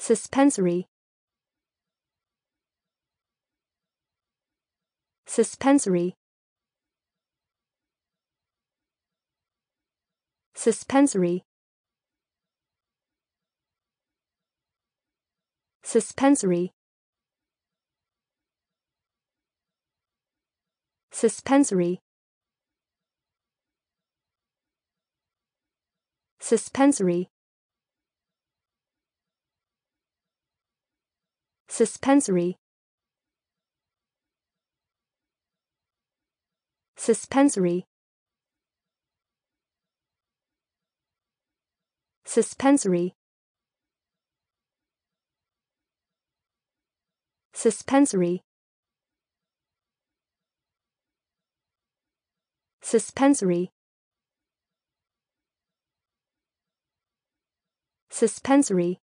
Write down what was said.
Suspensory. Suspensory. Suspensory. Suspensory. Suspensory. Suspensory. Suspensory. Suspensory. Suspensory. Suspensory. Suspensory. Suspensory.